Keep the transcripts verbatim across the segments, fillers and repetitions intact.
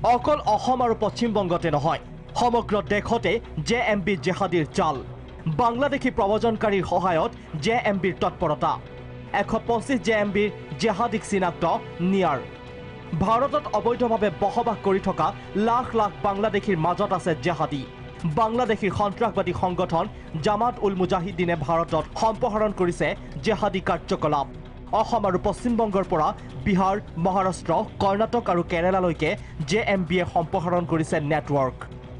অকল অসম আৰু পশ্চিম বংগতে নহয়, সমগ্ৰ দেশতে জে এম বি জেহাদীৰ জাল। বাংলাদেশী প্ৰব্ৰজনকাৰীৰ সহায়ত জে এম বিৰ তৎপৰতা। এশ পঁচিছ জে এম বিৰ জেহাদীক চিনাক্ত নিয়াৰ। ভাৰতত অবৈধভাৱে বসবাস কৰি থকা লাখ লাখ বাংলাদেশীৰ মাজত আছে জেহাদী। বাংলাদেশীৰ সন্ত্ৰাসবাদী সংগঠন জামাত উল মুজাহিদিনে ভাৰতত সম্প্ৰসাৰণ কৰিছে জেহাদী কাৰ্যকলাপ। অসম আৰু পশ্চিমবংগৰ পৰা বিহাৰ, মহাৰাষ্ট্ৰ, কৰ্ণাটক আৰু কেৰালালৈকে জে এম বিয়ে সম্প্ৰসাৰণ কৰিছে নেটৱৰ্ক।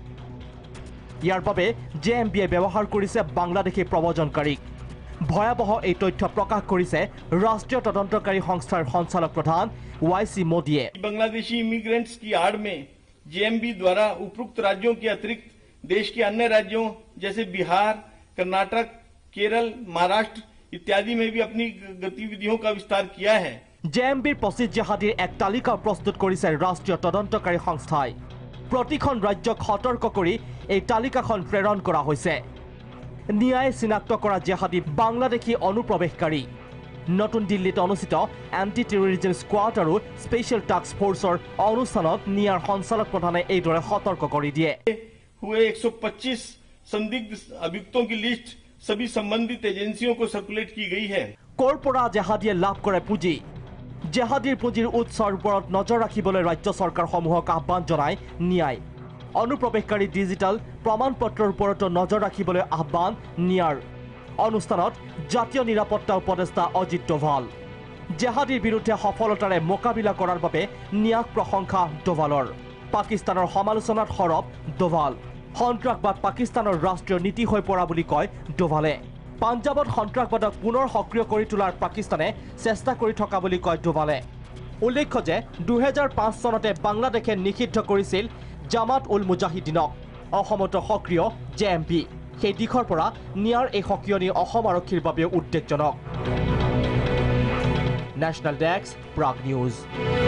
ইয়াৰ বাবে জে এম বিয়ে ব্যৱহাৰ কৰিছে বাংলাদেশী প্ৰব্ৰজনকাৰীক। ভয়াবহ এই তথ্য প্ৰকাশ কৰিছে ৰাষ্ট্ৰীয় তদন্তকাৰী সংস্থাৰ সঞ্চালক প্ৰধান Y C Modi. Bangladeshi immigrants की आड़ में जे एम बी द्वारा उपरोक्त राज्यों के अतिरिक्त देश के अन्य राज्यों जैसे बिहार, कर्नाटक, केरल, महाराष्ट्र इत्यादि में भी अपनी गतिविधियों का विस्तार किया है। जे एम बिर पच्चीस जहादीर एक तालिका प्रस्तुत करिছে राष्ट्रीय तदन्तकारी संस्थाई। प्रतिখন राज्यक सतर्क কৰি এই তালিকাখন প্ৰেৰণ কৰা হৈছে। ন্যায় চিনাক্ত কৰা জেহাদী বাংলাদেশী অনুপ্ৰৱেশকাৰী। নতুন দিল্লীত অনুষ্ঠিত এণ্টি টেৰৰিজম স্কোৱাড আৰু স্পেচিয়েল টাস্ক ফ'ৰ্চৰ অনুষ্ঠানত নিয়াৰ সঞ্চালক প্ৰধানে এইদৰে সতৰ্ক কৰি দিয়ে। हुए एक सौ पच्चीस संदिग्ध अभियुक्तों की लिस्ट सभी संबंधित एजेंसियों को सर्कुलेट की गई है। কৰ পৰা জেহাদীয়ে লাভ কৰে পুঁজি? জেহাদীৰ পুঁজিৰ উৎসৰ ওপৰত নজৰ ৰাখিবলৈ ৰাজ্য চৰকাৰসমূহক আহ্বান জনায় নিয়াই। অনুপ্ৰৱেশকাৰী ডিজিটেল প্ৰমাণ পত্ৰৰ ওপৰতো নজৰ ৰাখিবলৈ আহ্বান নিয়াৰ। অনুষ্ঠানত জাতীয় নিৰাপত্তা উপদেষ্টা অজিত ডোভাল। জেহাদীৰ বিৰুদ্ধে সফলতাৰে মোকাবিলা কৰাৰ বাবে নিয়াক প্ৰশংসা ডোভালৰ। পাকিস্তানৰ সমালোচনাত সৰব ডোভাল। সন্ত্ৰাসবাদ পাকিস্তানৰ ৰাষ্ট্ৰীয় নীতি হৈ পৰা বুলি কয় ডোভালে। পাঞ্জাবত সন্ত্ৰাসবাদক পুনৰ সক্ৰিয় কৰি তোলাৰ পাকিস্তানে চেষ্টা কৰি থকা বুলি কয় ডোভালে। উল্লেখ্য যে দুহেজাৰ পাঁচ চনতে বাংলাদেশে নিষিদ্ধ কৰিছিল জামাত উল মুজাহিদিনক। অসমতো সক্ৰিয় জে এম বি। সেই দিশৰ পৰা নিয়াৰ এই সক্ৰিয়নি অসম আৰক্ষীৰ বাবে উদ্বেগজনক। National desk, Prag news.